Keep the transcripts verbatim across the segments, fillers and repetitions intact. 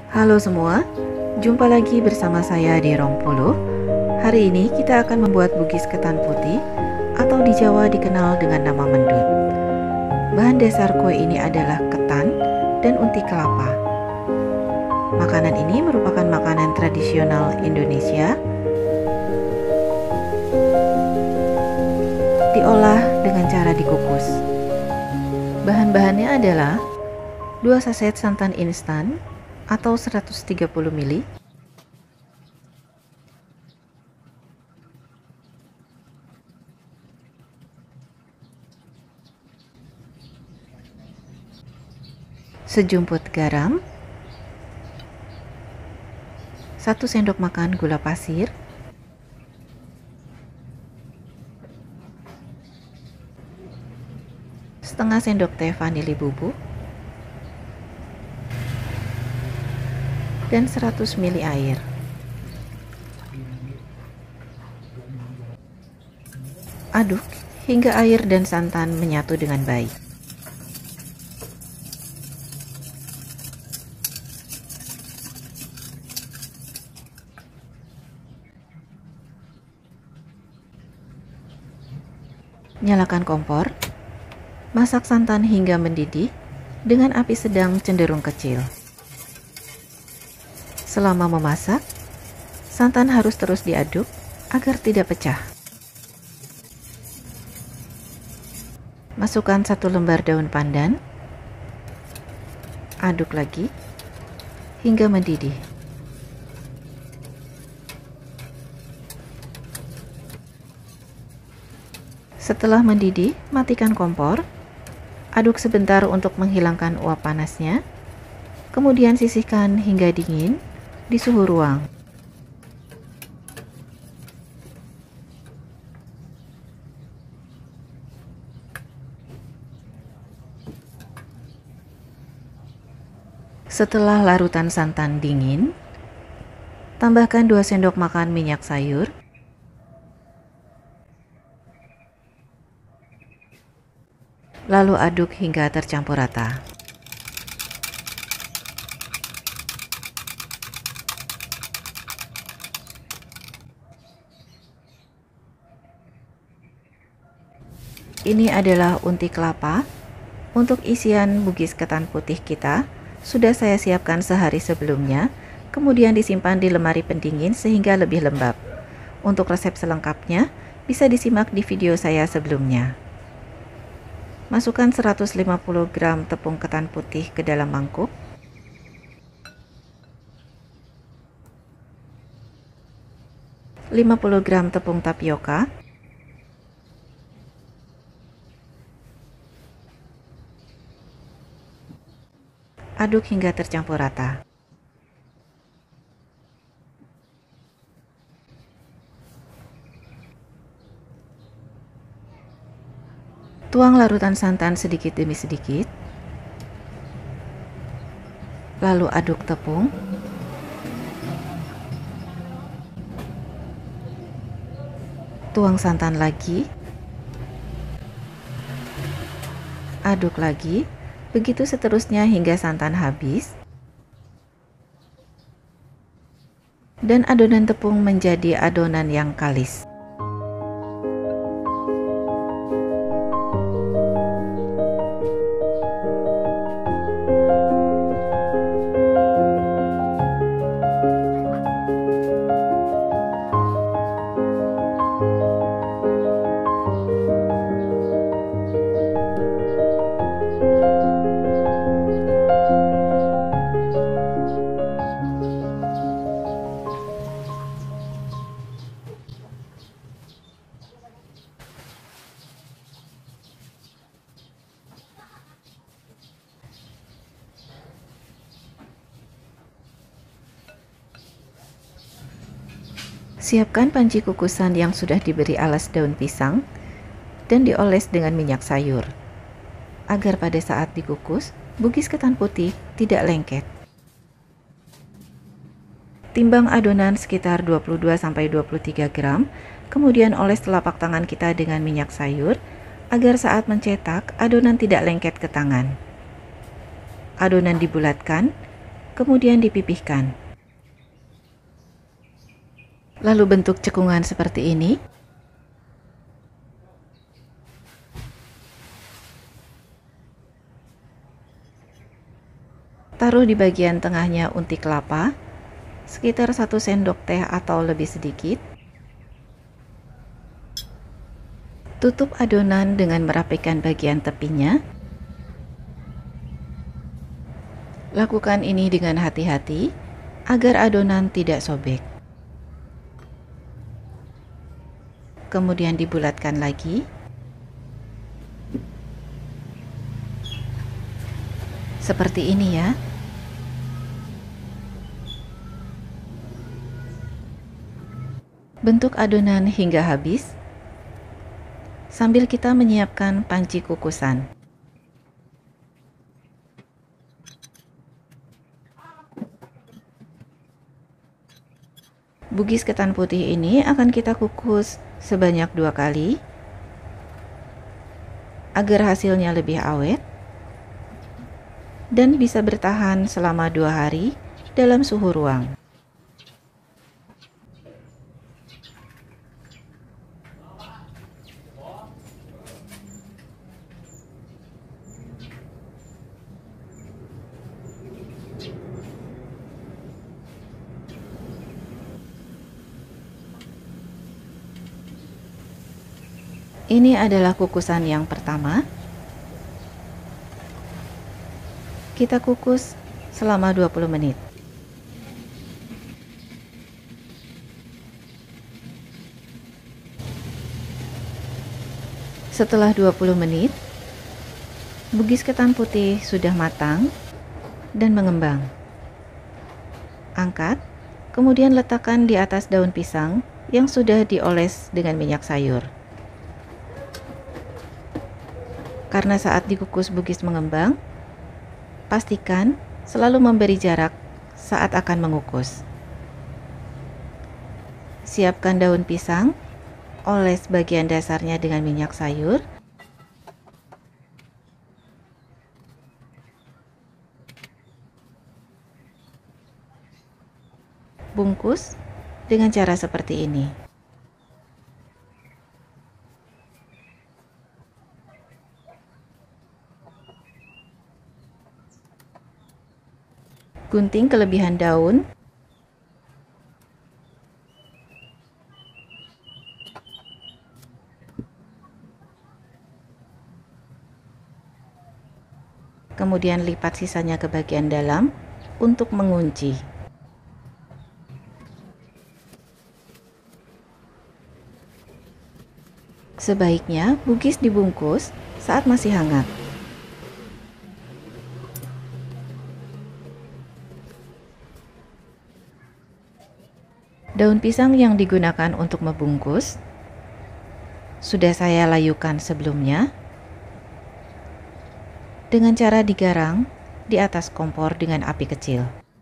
Halo semua, jumpa lagi bersama saya di Rongpolo. Hari ini kita akan membuat bugis ketan putih atau di Jawa dikenal dengan nama mendut. Bahan dasar kue ini adalah ketan dan unti kelapa. Makanan ini merupakan makanan tradisional Indonesia. Diolah dengan cara dikukus. Bahan-bahannya adalah dua saset santan instan atau seratus tiga puluh mililiter, sejumput garam, satu sendok makan gula pasir, setengah sendok teh vanili bubuk, dan seratus mililiter air. Aduk hingga air dan santan menyatu dengan baik. Nyalakan kompor. Masak santan hingga mendidih dengan api sedang cenderung kecil. Selama memasak, santan harus terus diaduk agar tidak pecah. Masukkan satu lembar daun pandan. Aduk lagi hingga mendidih. Setelah mendidih, matikan kompor. Aduk sebentar untuk menghilangkan uap panasnya. Kemudian sisihkan hingga dingin di suhu ruang. Setelah larutan santan dingin, tambahkan dua sendok makan minyak sayur, lalu aduk hingga tercampur rata. Ini adalah unti kelapa. Untuk isian bugis ketan putih kita sudah saya siapkan sehari sebelumnya, kemudian disimpan di lemari pendingin sehingga lebih lembab. Untuk resep selengkapnya bisa disimak di video saya sebelumnya. Masukkan seratus lima puluh gram tepung ketan putih ke dalam mangkuk. lima puluh gram tepung tapioka. Aduk hingga tercampur rata. Tuang larutan santan sedikit demi sedikit. Lalu aduk tepung. Tuang santan lagi. Aduk lagi. Begitu seterusnya hingga santan habis. Dan adonan tepung menjadi adonan yang kalis. Siapkan panci kukusan yang sudah diberi alas daun pisang dan dioles dengan minyak sayur, agar pada saat dikukus, bugis ketan putih tidak lengket. Timbang adonan sekitar dua puluh dua sampai dua puluh tiga gram, kemudian oles telapak tangan kita dengan minyak sayur, agar saat mencetak, adonan tidak lengket ke tangan. Adonan dibulatkan, kemudian dipipihkan. Lalu bentuk cekungan seperti ini. Taruh di bagian tengahnya unti kelapa, sekitar satu sendok teh atau lebih sedikit. Tutup adonan dengan merapikan bagian tepinya. Lakukan ini dengan hati-hati agar adonan tidak sobek. Kemudian dibulatkan lagi. Seperti ini ya. Bentuk adonan hingga habis sambil kita menyiapkan panci kukusan. Bugis ketan putih ini akan kita kukus sebanyak dua kali agar hasilnya lebih awet dan bisa bertahan selama dua hari dalam suhu ruang. Ini adalah kukusan yang pertama. Kita kukus selama dua puluh menit. Setelah dua puluh menit, bugis ketan putih sudah matang dan mengembang. Angkat, kemudian letakkan di atas daun pisang yang sudah dioles dengan minyak sayur. Karena saat dikukus bugis mengembang, pastikan selalu memberi jarak saat akan mengukus. Siapkan daun pisang, oles bagian dasarnya dengan minyak sayur. Bungkus dengan cara seperti ini. Gunting kelebihan daun. Kemudian lipat sisanya ke bagian dalam untuk mengunci. Sebaiknya bugis dibungkus saat masih hangat. Daun pisang yang digunakan untuk membungkus sudah saya layukan sebelumnya dengan cara digarang di atas kompor dengan api kecil,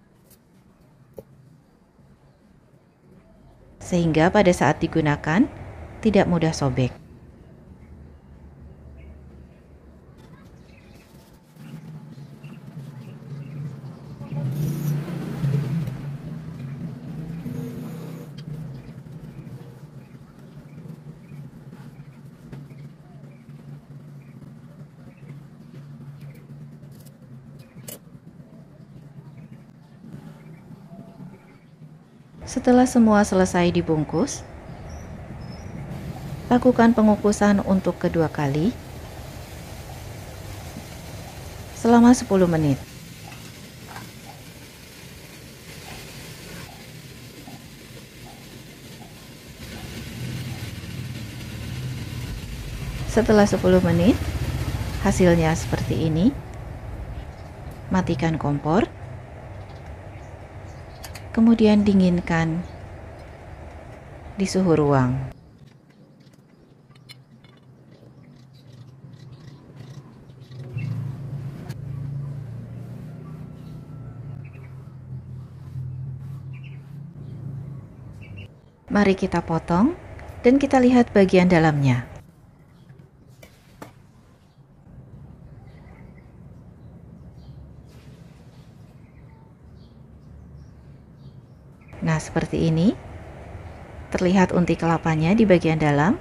sehingga pada saat digunakan tidak mudah sobek. Setelah semua selesai dibungkus, lakukan pengukusan untuk kedua kali selama sepuluh menit. Setelah sepuluh menit, hasilnya seperti ini. Matikan kompor. Kemudian dinginkan di suhu ruang. Mari kita potong dan kita lihat bagian dalamnya. Nah, seperti ini. Terlihat unti kelapanya di bagian dalam.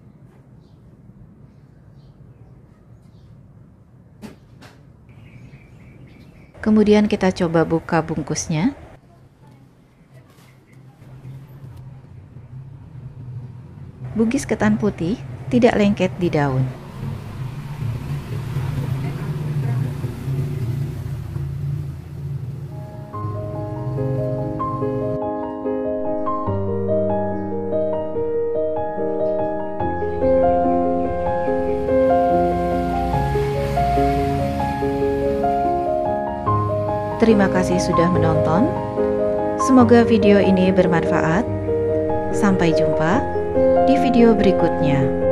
Kemudian kita coba buka bungkusnya. Bugis ketan putih tidak lengket di daun. Terima kasih sudah menonton. Semoga video ini bermanfaat. Sampai jumpa di video berikutnya.